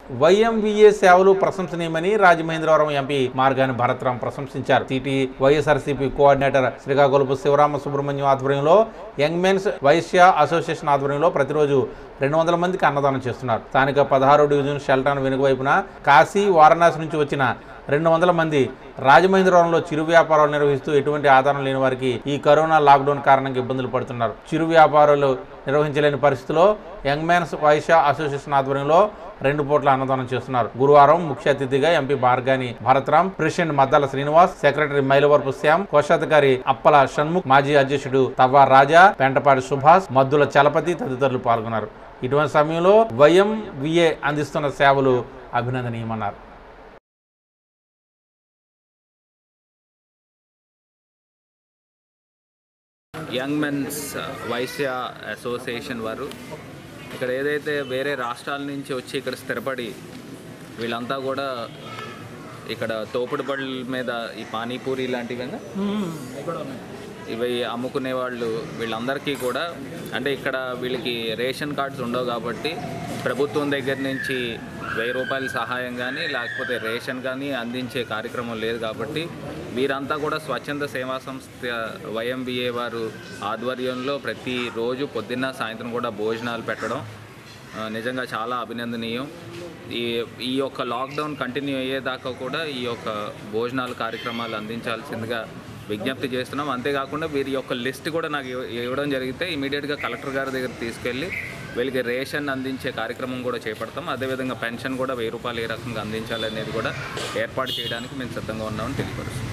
YMVA సేవలు ప్రశంసనీయమని Rajamahendravaram MP Margani Bharatram ప్రశంసించారు. సిటీ వైఎస్ఆర్సీపీ కోఆర్డినేటర్ శ్రీకాకుళపు శివరామ సుబ్రహ్మణ్యం ఆధ్వర్యంలో యంగ్ మెన్స్ వైశ్య అసోసియేషన్ ఆధ్వర్యంలో ప్రతిరోజు 200 మందికి అన్నదానం చేస్తున్నారు. స్థానిక 16వ డివిజన్ షెల్టాన్ వెనుక వైపున కాశీ, వారణాసి నుంచి వచ్చిన 200 మంది రాజమహేంద్రవరంలో చిరు వ్యాపారాలు నిర్వహిస్తూ ఎటువంటి ఆధారం లేని వారికి ఈ కరోనా లాక్డౌన్ కారణంగా ఇబ్బందులు పడుతున్నారు. చిరు వ్యాపారాలు నిర్వహించలేని పరిస్థితిలో యంగ్ మెన్స్ వైశ్య అసోసియేషన్ ఆధ్వర్యంలో 2 పూట్ల అన్నదానం చేస్తున్నారు. గురువారం ముఖ్య అతిథిగా MP Margani Bharatram, president Maddala Srinivas, secretary Mylavarapu Shyam, కోశాధికారి అప్పల షణ్ముఖ్, మాజీ అధ్యక్షుడు తవ్వ రాజా, పెంటపాటి సుభాష్, మద్దుల చలపతి తదితరులు పాల్గొన్నారు. ఇటువంటి సమయంలో వైఎంవిఏ అందిస్తున్న సేవలు అభినందనీయమన్నారు. యంగ్ మెన్స్ వైశ్య అసోసియేషన్ వారు ఇక్కడ ఏదైతే వేరే రాష్ట్రాల నుంచి వచ్చి ఇక్కడ స్థిరపడి వీళ్ళంతా కూడా ఇక్కడ తోపుడు బళ్ళ మీద ఈ పానీపూరి లాంటివి ఇవి అమ్ముకునే వాళ్ళు వీళ్ళందరికీ కూడా అంటే ఇక్కడ వీళ్ళకి రేషన్ కార్డ్స్ ఉండవు కాబట్టి ప్రభుత్వం దగ్గర నుంచి 1000 రూపాయల సహాయం కానీ లేకపోతే రేషన్ కానీ అందించే కార్యక్రమం లేదు కాబట్టి వీరంతా కూడా స్వచ్ఛంద సేవా సంస్థ వైఎంవిఏ వారు ఆధ్వర్యంలో ప్రతిరోజు పొద్దున్న సాయంత్రం కూడా భోజనాలు పెట్టడం నిజంగా చాలా అభినందనీయం. ఈ యొక్క లాక్డౌన్ కంటిన్యూ అయ్యేదాకా కూడా ఈ యొక్క భోజనాల కార్యక్రమాలు అందించాల్సిందిగా విజ్ఞప్తి చేస్తున్నాం. అంతేకాకుండా వీరి యొక్క లిస్ట్ కూడా నాకు ఇవ్వడం జరిగితే ఇమీడియట్గా కలెక్టర్ గారి దగ్గర తీసుకెళ్ళి వీళ్ళకి రేషన్ అందించే కార్యక్రమం కూడా చేపడతాం. అదేవిధంగా పెన్షన్ కూడా 1000 రూపాయలు ఏ రకంగా అందించాలనేది కూడా ఏర్పాటు చేయడానికి మేము సిద్ధంగా ఉన్నామని తెలియపరుస్తున్నాం.